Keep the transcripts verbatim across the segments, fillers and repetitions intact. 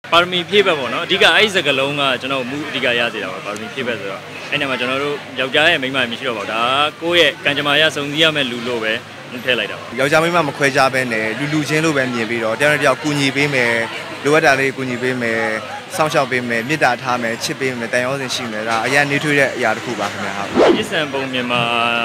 ပါရမီဖြည့်ဘက်ပေါ့နော်အဓိကအဲ့ဒီစကလုံးကကျွန်တော်မူအဓိကရသေးတာပါပါရမီဖြည့်ဘက်ဆိုတော့အဲ့နဲ့မှာကျွန်တော်တို့ယောက်ျားရဲ့မိန်းမမရှိတော့ပါဘူးဒါကိုယ့်ရဲ့ကံကြမ္မာရစုံစည်းရမယ့်လူလို့ပဲထည့်လိုက်တာပါယောက်ျားမိန်းမမခွဲခြားဘဲနဲ့လူလူချင်းလို့ပဲမြင်ပြီးတော့တယောက်တစ်ယောက်ကူညီပေးမယ်လိုအပ်တာလေးကူညီပေးမယ်စောင့်ရှောက်ပေးမယ်မေတ္တာထားမယ်ချစ်ပေးမယ်တန်ရောစင်ရှိမယ်ဒါအရင်နေထွေးတဲ့အရာတစ်ခုပါခင်ဗျာဟုတ်ရစ်စံပုံမြန်မာ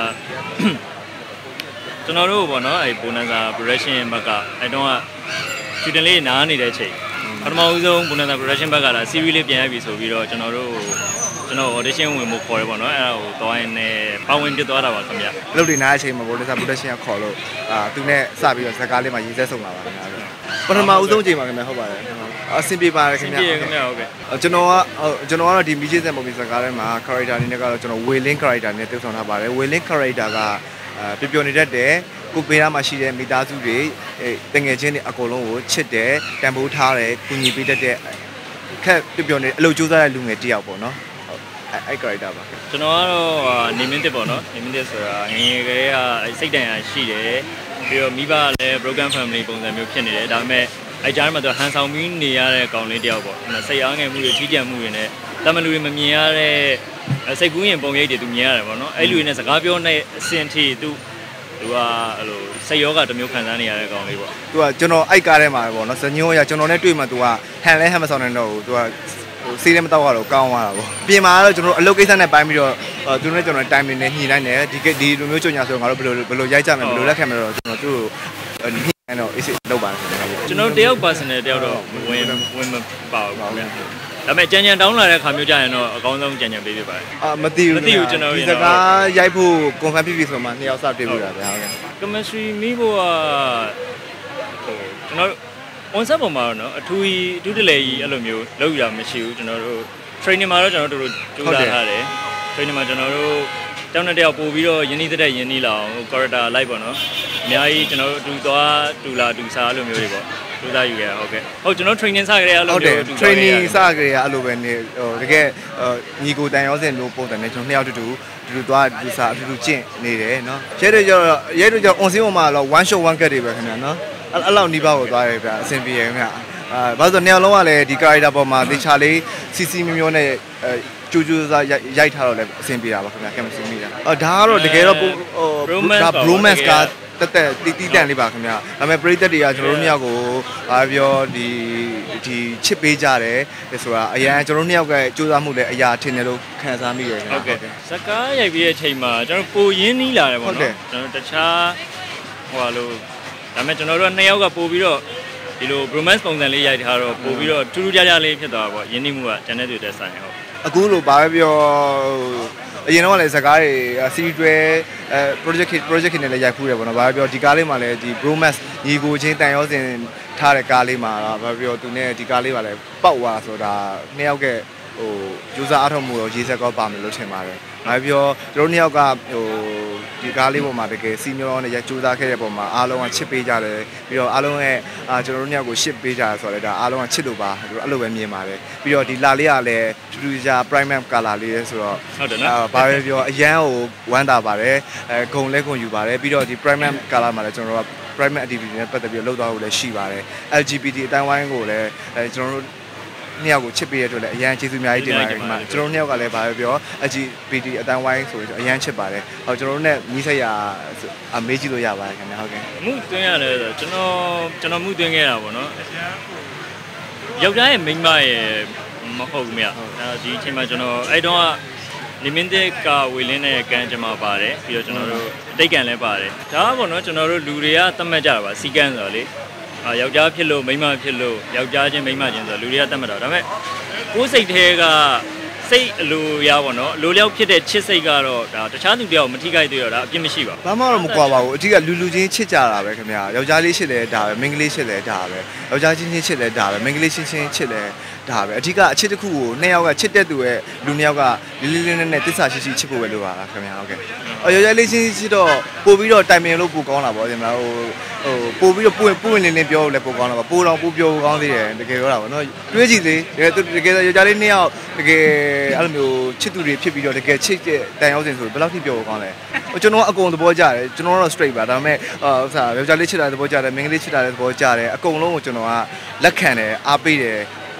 ကျွန်တော်တို့ပေါ့နော်အဲ့ဘိုနန်စာ production ဘက်ကအဲ့တော့ကရှူတင်လေးနားနေတဲ့အချိန်ပထမဦးဆုံးဘိုနန်စာ production ဘက်ကလာ series လေးပြန်ရပြီဆိုပြီးတော့ကျွန်တော်တို့ကျွန်တော် audition ဝင်ဖို့ခေါ်ရပေါ့နော်အဲ့ဒါကိုသွားရင်လည်းပါဝင်ပြသွားတာပါခင်ဗျာအလုပ်တွေနားတဲ့အချိန်မှာဘိုနန်စာ production ကခေါ်လို့အာသူနဲ့စပြီးတော့ဇာကားလေးမှာရေးစက်ဆုံးလာပါခင်ဗျာပထမဦးဆုံးချိန်မှာခင်ဗျာဟုတ်ပါတယ်အဆင်ပြေပါတယ်ခင်ဗျာအဆင်ပြေခင်ဗျာဟုတ်ကဲ့ကျွန်တော်ကကျွန်တော်ကတော့ဒီမီချစ်စံပုံစံဇာကားထဲမှာ character အနေနဲ့ကတော့ကျွန်တော် Wailing character နဲ့tiêuဆောင်ထားပါတယ် Wailing character ကအဲပျော်ပျော်နေတတ်တယ်ကိုပေးရမှာရှိတဲ့မိသားစုတွေတငယ်ချင်းတွေအကုန်လုံးကိုချစ်တယ်တန်ဖိုးထားတယ်ကူညီပေးတတ်တဲ့ခက်ပျော်ပျော်နေအလုပ်ကြိုးစားတဲ့လူငယ်တယောက်ပေါ့နော်အဲ့ character ပါကျွန်တော်ကတော့နေမင်းတစ်ပေါ့နော်နေမင်းတစ်ဆိုတာငငယ်ကလေးကစိတ်တန်ရာရှိတယ်ပြီးတော့မိဘကလည်း broken family ပုံစံမျိုးဖြစ်နေတယ်ဒါပေမဲ့အဲ့ကြားမှာတော့ဟန်ဆောင်ပြီးနေရတဲ့ကောင်လေးတယောက်ပေါ့စိတ်အားငယ်မှုတွေထိကြံမှုတွေနဲ့တမန်လူတွေမမြင်ရတဲ့စိတ်ကူးရင်ပုံရိပ်တွေသူမြင်ရတယ်ပေါ့နော်အဲ့လူတွေနဲ့စကားပြောနေအဆင့်ထိသူသူကအဲ့လိုစိတ်ယောဂတစ်မျိုးခံစားနေရတဲ့ကောင်လေးပေါ့သူကကျွန်တော်အိုက်ကားထဲမှာပေါ့နော်ဇညိုးရကျွန်တော်နဲ့တွေ့မှသူကဟန်လဲဟန်မဆောင်နိုင်တော့ဘူးသူကစေးလည်းမတော့ရတော့ကောင်းသွားတာပေါ့ပြင်မာကတော့ကျွန်တော်အလုပ်ကိစ္စနဲ့ပိုင်းပြီးတော့သူတို့နဲ့ကျွန်တော် time နေညှိနှိုင်းတယ်ဒီဒီလိုမျိုးကြညာဆိုငါတို့ဘယ်လိုဘယ်လိုရိုက်ကြမယ်ဘယ်လိုလက်ခံမယ်တော့ကျွန်တော်သူ့ကိုညှိနှိုင်းတော့ easy လုပ်ပါတယ်ကျွန်တော်တယောက် personal တယောက်တော့ဝင်ဝင်မပါဘူးခင်ဗျာဒါပေမဲ့ကြံကြံတောင်းလာတဲ့ခါမျိုးကြရင်တော့အကောင်းဆုံးကြံကြံပေးပြပါတယ်အာမသိဘူးမသိဘူးကျွန်တော်ဒီစကားရိုက်ဖို့ confirm ဖြစ်ပြီဆိုမှနှစ်ယောက်စတွေ့ပြီလားဗျာဟုတ်ကဲ့ chemistry မိဖို့ကဟိုကျွန်တော် on set ပုံမှာတော့နော်အထူးကြီးအထူးတလေကြီးအဲ့လိုမျိုးလောက်ရမရှိဘူးကျွန်တော်တို့ training မှာတော့ကျွန်တော်တို့ကြိုးစားထားတယ် training မှာကျွန်တော်တို့တောင်းတဲ့တယောက်ပို့ပြီးတော့ယဉ်နီးတဲ့ယဉ်နီးလာအောင် character လိုက်ပေါ့နော်အများကြီးကျွန်တော်တို့အတူသွားတူလာတူစားအဲ့လိုမျိုးတွေပေါ့ကြိုးစားယူခဲ့တာဟုတ်ကဲ့ဟုတ်ကျွန်တော် training စကြတဲ့အဲ့လိုမျိုးတူ training စကြတဲ့အဲ့လိုပဲနေဟိုတကယ်ညီကိုတန်ရောစင်လို့ပုံတယ်နဲ့ကျွန်တော်နှစ်ယောက်တူတူတူတူသွားတူစားအတူတူကျင့်နေတယ်နော်ရဲတွေကျတော့ရဲတွေကျတော့ on scene ပေါ်မှာတော့ one shot one cut တွေပဲခင်ဗျာနော်အဲ့လောက်နီးပါးကိုသွားတယ်ဗျာအဆင်ပြေရခင်ဗျာအာဘာလို့ဆိုနှစ်ယောက်လုံးကလည်းဒီ character ပေါ်မှာတေချာလေးစီစီမျိုးမျိုးနဲ့အဲကျူးကျူးစားရိုက်ထားတော့လည်းအဆင်ပြေတာပါခင်ဗျာ chemistry မိတာအော်ဒါကတော့တကယ်တော့ဟိုဒါ bromance ကတက်တက်တီးတီးတန်လေးပါခင်ဗျာဒါပေမဲ့ပရိသတ်တွေကကျွန်တော်တို့နှစ်ယောက်ကိုအားပြောဒီဒီချစ်ပေးကြတယ်ဆိုတာအရင်ကျွန်တော်တို့နှစ်ယောက်ကစူးစမ်းမှုလည်းအရာထင်တယ်လို့ခံစားမိရတယ်ဟုတ်ကဲ့စကားရိုက်ပြီးတဲ့အချိန်မှာကျွန်တော်ပိုရင်းနှီးလာတယ်ပေါ့နော်ကျွန်တော်တခြားဟိုဟာလို့ဒါပေမဲ့ကျွန်တော်တို့နှစ်ယောက်ကပို့ပြီးတော့ဒီလို bromance ပုံစံလေးရိုက်ထားတော့ပို့ပြီးတော့ထူးထူးခြားခြားလေးဖြစ်သွားတာပေါ့ရင်းနှီးမှုကကျန်တဲ့တွေတက်ဆိုင်ဟုတ်အခုလိုဘာပဲပြောအရင်တော့လည်းစကားတွေ series တွေအဲ project project နဲ့လည်းရိုက်ဖူးတယ်ပေါ့နော်ဘာပဲပြောဒီကားလေးမှာလည်းဒီ bromance ညီကိုချင်းတန်ရောစင်ထားတဲ့ကားလေးမှာဘာပဲပြောသူနဲ့ဒီကားလေးပါလည်းပေါက်သွားဆိုတာနှစ်ယောက်ကဟိုယူဆအားထုတ်မှုရောရေးဆက်ကောပါမယ်လို့ထင်ပါတယ်ဘာပဲပြောကျွန်တော်နှစ်ယောက်ကဟိုဒီကားလေးပေါ်မှာတကယ်စီမျိုးရောနဲ့ရိုက်ကြိုးစားခဲ့တဲ့ပုံမှာအားလုံးကချစ်ပေးကြတယ်ပြီးတော့အားလုံးရဲ့အာကျွန်တော်တို့နှစ်ယောက်ကိုရှစ်ပေးကြတယ်ဆိုတော့ဒါအားလုံးကချစ်လို့ပါအဲ့လိုပဲမြင်ပါတယ်ပြီးတော့ဒီလာလေးကလည်းထူးထူးခြား prime color လေးဆိုတော့ဟုတ်တယ်နော်ဘာပဲပြောအရန်ကိုဝမ်းသာပါတယ်အဲဂုံလဲဂုံယူပါတယ်ပြီးတော့ဒီ prime color မှာလည်းကျွန်တော်တို့က prime activity နဲ့ပတ်သက်ပြီးလှုပ်သွားဖို့လည်းရှိပါတယ် L G B T အတိုင်းဝိုင်းကိုလည်းအဲကျွန်တော်တို့နှစ်ယောက်ကိုချစ်ပေးရတဲ့အတွက်လည်းအရန်ကျေးဇူးအများကြီးတင်ပါတယ်ခင်ဗျာကျွန်တော်တို့နှစ်ယောက်ကလည်းဘာပဲပြော L G B T အတိုင်းဝိုင်းဆိုပြီးအရန်ချစ်ပါတယ်ဟောကျွန်တော်တို့နဲ့မိဆက်ရအမေးကြည့်လို့ရပါတယ်ခင်ဗျာဟုတ်ကဲ့မှုသွင်းရတယ်ဆိုကျွန်တော်ကျွန်တော်မှုသွင်းခဲ့တာပေါ့နော်ယောက်ျားရဲ့မိန်းမရဲ့မဟုတ်ဘူးမြတ်အဲဒီအချိန်မှာကျွန်တော်အဲ့တော့ကနေမင်းတဲ့ကဝေလင်းတဲ့ကန်းကျွန်မပါတယ်ပြီးတော့ကျွန်တော်တို့အတိတ်ကံလည်းပါတယ်ဒါကပေါ့နော်ကျွန်တော်တို့လူတွေကသတ်မှတ်ကြတာပါစီကန်းဆိုတော့လေအာယောက်ျားဖြစ်လို့မိန်းမဖြစ်လို့ယောက်ျားချင်းမိန်းမချင်းဆိုလူတွေကတတ်မှတ်တာဒါပေမဲ့ကိုယ်စိတ်ထဲကစိတ်အလိုရပါတော့အလိုလျောက်ဖြစ်တဲ့ချစ်စိတ်ကတော့ဒါတခြားသူတယောက်မထိခိုက်သေးတော့ဒါအပြစ်မရှိပါဘူးဘာမှတော့မကွာပါဘူးအထက်ကလူလူချင်းချစ်ကြတာပဲခင်ဗျာယောက်ျားလေးချစ်လဲဒါပဲမိန်းကလေးချစ်လဲဒါပဲယောက်ျားချင်းချင်းချစ်လဲဒါပဲမိန်းကလေးချင်းချင်းချစ်လဲဒါပဲအထက်ကအချစ်တစ်ခုကိုနှစ်ယောက်ကချစ်တဲ့သူရဲ့လူနှစ်ယောက်ကလေးလေးလေးနဲ့တစ္ဆာရှိရှိချစ်ဖို့ပဲလိုပါလားခင်ဗျာဟုတ်ကဲ့အော်ယောက်ျားလေးချင်းချစ်တော့ပို့ပြီးတော့တိုင်ပင်လို့ပိုကောင်းတာပေါ့ခင်ဗျာဟိုဟိုပို့ပြီးတော့ပွင့်ပွင့်လင်းလင်းပြောလို့လည်းပိုကောင်းတာပါပို့တော့ပို့ပြောကောင်းသေးတယ်တကယ်ပြောတာပေါ့နော်တွေးကြည့်လေတကယ်တကယ်ယောက်ျားလေးနှစ်ယောက်တကယ်အဲ့လိုမျိုးချစ်သူတွေဖြစ်ပြီးတော့တကယ်ချစ်တဲ့တန်ရောက်စင်ဆိုဘယ်လောက်ထိပြောကောင်းလဲဟိုကျွန်တော်ကအကုန်သဘောကျတယ်ကျွန်တော်ကတော့ straight ပါဒါပေမဲ့ဟိုစားယောက်ျားလေးချစ်တာသဘောကျတယ်မိန်းကလေးချစ်တာသဘောကျတယ်အကုန်လုံးကိုကျွန်တော်ကလက်ခံတယ်အားပေးတယ်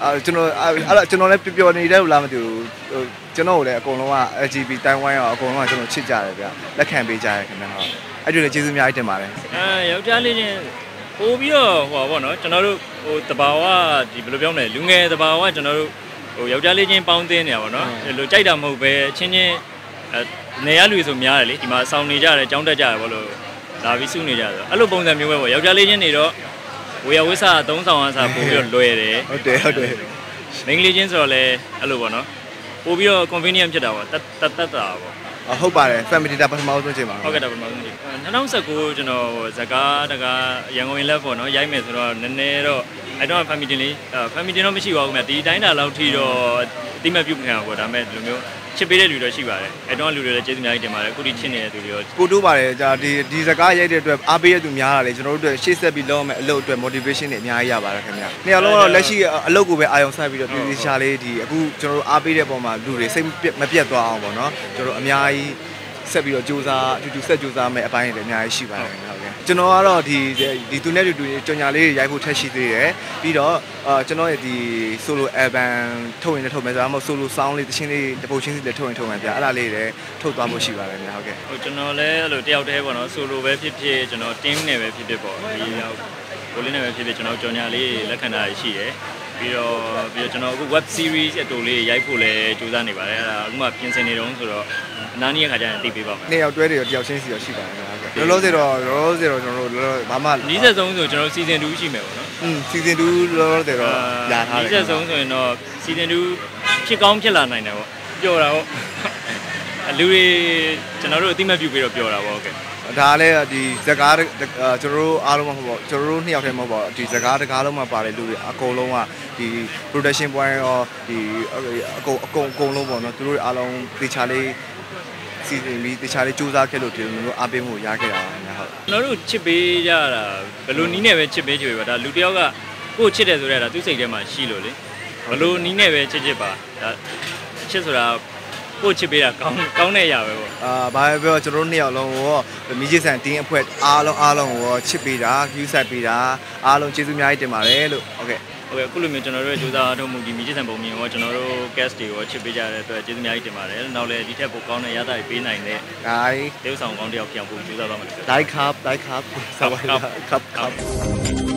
အာကျွန်တော်အဲ့တော့ကျွန်တော်လည်းပျော်ပျော်နေတယ်လို့လားမသိဘူးဟိုကျွန်တော်လည်းအကုန်လုံးက L G B T တိုင်ဝမ်ရောအကုန်လုံးကကျွန်တော်ချစ်ကြတယ်ဗျလက်ခံပေးကြတယ်ခင်ဗျဟုတ်အဲ့ဒီလည်းကျေးဇူးအများကြီးတင်ပါတယ်အဲယောက်ျားလေးချင်းပို့ပြီးတော့ဟိုပါဗောနော်ကျွန်တော်တို့ဟိုတဘာဝဒီဘယ်လိုပြောမလဲလူငယ်တဘာဝကျွန်တော်တို့ဟိုယောက်ျားလေးချင်းပေါင်းသင်းနေတာဗောနော်အဲ့လိုကြိုက်တာမဟုတ်ပဲချင်းချင်းနေရလူဆိုများတယ်လေဒီမှာစောင်းနေကြတယ်ကြောင်းတက်ကြတယ်ဗောလို့လာပြီးစုနေကြတယ်အဲ့လိုပုံစံမျိုးပဲဗောယောက်ျားလေးချင်းနေတော့ဝေယဝိဆာသုံးဆောင်အားစားပို့ပြီးတော့လွယ်တယ်ဟုတ်တယ်ဟုတ်တယ်မိန်းကလေးချင်းဆိုတော့လည်းအဲ့လိုဗောနော်ပို့ပြီးတော့ convenient ဖြစ်တာဗောတတ်တတ်တာဗောဟုတ်ပါတယ် family တာပထမဆုံးချိန်ပါဟုတ်ကဲ့တာပထမဆုံးချိန်၂၀၁၉ကျွန်တော်ဇကားတကားရန်ကုန်ရင်လက်ပေါ့နော်ရိုက်မယ်ဆိုတော့နည်းနည်းတော့အဲ့တော့ family လေး family တော့မရှိပါဘူးခင်ဗျဒီတိုင်းတာလောက်ထိတော့အတိမပြုတ်ခံအောင်ပေါ့ဒါပေမဲ့ဒီလိုမျိုးချစ်ပေးတဲ့လူတွေရှိပါတယ်အဲ့တော့လူတွေလည်းကျေးဇူးများကြီးတင်ပါတယ်အခုဒီချစ်နေတဲ့သူတွေရောကိုတိုးပါတယ်ကြာဒီဒီဇကားရိုက်တဲ့အတွက်အားပေးတဲ့သူများတာလေကျွန်တော်တို့အတွက်ရှေ့ဆက်ပြီးလုပ်ရမယ်အလုပ်အတွက် motivation တွေအများကြီးရပါတယ်ခင်ဗျနှစ်ယောက်လုံးတော့လက်ရှိအလုပ်ကိုပဲအာရုံစိုက်ပြီးတော့ပြည်ပြည်ရှာလေးဒီအခုကျွန်တော်တို့အားပေးတဲ့ပုံမှာလူတွေစိတ်မပြတ်သွားအောင်ပေါ့နော်ကျွန်တော်တို့အများကြီးဆက်ပြီးတော့စူးစမ်းအတူတူဆက်စူးစမ်းမယ်အပိုင်းတွေလည်းအများကြီးရှိပါတယ်ဟုတ်ကဲ့ကျွန်တော်ကတော့ဒီဒီသူနဲ့တူတူကြော်ညာလေးရိုက်ဖို့ထက်ရှိသေးတယ်ပြီးတော့အာကျွန်တော်ရဲ့ဒီ solo album ထုတ်ရင်လည်းထုတ်မယ်ဆိုတော့မဟုတ် solo sound လေးတခြင်းလေးတပုတ်ချင်းစီလည်းထုတ်ရင်ထုတ်မယ်ဗျာအဲ့ဒါလေးလည်းထုတ်သွားဖို့ရှိပါတယ်ဗျာဟုတ်ကဲ့ဟိုကျွန်တော်လည်းအဲ့လိုတယောက်တည်းပေါ့နော် solo ပဲဖြစ်ဖြစ်ကျွန်တော် team နဲ့ပဲဖြစ်ဖြစ်ပေါ့ဒီကိုလေးနဲ့ပဲဖြစ်ဖြစ်ကျွန်တော်ကြော်ညာလေးလက်ခံတာရှိတယ်ပြီးတော့ပြီးတော့ကျွန်တော်အခု web series အတူလေးရိုက်ဖို့လည်းကြိုးစားနေပါတယ်အဲ့ဒါအခုမှပြင်ဆင်နေတော့ဆိုတော့အနားနီးရခါကျရင်သိပေးပါမယ်။နှစ်ယောက်တွဲတွေတော့တယောက်ချင်းစီတော့ရှိပါတယ်ခင်ဗျာ။လောလောဆယ်တော့လောလောဆယ်တော့ကျွန်တော်တို့ဘာမှနီးစက်ဆုံးဆိုကျွန်တော် season two ရှိမယ်ပေါ့နော်။อืม season two လောလောဆယ်တော့ညာထားတယ်။နီးစက်ဆုံးဆိုရင်တော့ season two ဖြစ်ကောင်းဖြစ်လာနိုင်တယ်ပေါ့။ပျော်တာပေါ့။လူတွေကျွန်တော်တို့အတိမတ်ပြုပြီးတော့ပျော်တာပေါ့ဟုတ်ကဲ့။ဒါလည်းဒီဇကားကျွန်တော်တို့အားလုံးမဟုတ်ပေါ့ကျွန်တော်တို့နှစ်ယောက်တည်းမဟုတ်ပေါ့ဒီဇကားတကားလုံးမှာပါတယ်လူတွေအကုန်လုံးကဒီ production point ရောဒီအကုန်အကုန်အကုန်လုံးပေါ့နော်သူတို့အားလုံးတေချာလေးစီစဉ်ပြီးတခြားလေးစူးစမ်းခဲ့လို့ဒီလိုမျိုးအားပေးမှုရခဲ့တာများဟုတ်ကျွန်တော်တို့ချစ်ပေးကြတာဘယ်လိုနီးနဲ့ပဲချစ်ပေးကြပဲပါဒါလူတယောက်ကကိုယ်ချစ်တယ်ဆိုတဲ့ဒါသူ့စိတ်ထဲမှာရှိလို့လေဘယ်လိုနီးနဲ့ပဲချစ်ချစ်ပါဒါချစ်ဆိုတာကိုယ်ချစ်ပေးတာကောင်းကောင်းတဲ့အရာပဲပေါ့အာဘာပဲပြောကျွန်တော်တို့နှစ်ယောက်လုံးကိုမိကြီးဆန်တင်းအဖွဲအားလုံးအားလုံးကိုချစ်ပေးတာ view set ပေးတာအားလုံးကျေးဇူးအများကြီးတင်ပါတယ်လို့ဟုတ်ကဲ့ဟုတ်ကဲ့အခုလိုမျိုးကျွန်တော်တို့ကြိုးစားအားထုတ်မှုဒီမိကြီးဆန်ပုံမြင်ရောကျွန်တော်တို့ guest တွေရောချစ်ပေးကြတဲ့အတွက်ကျေးဇူးအများကြီးတင်ပါတယ်နောက်လည်းဒီထက်ပိုကောင်းတဲ့ရတာတွေပေးနိုင်တဲ့ gain တေးဥဆောင်ကောင်းတယောက်ပြောင်းဖို့ကြိုးစားပါမယ် dai cup dai cup ဆောက် cup cup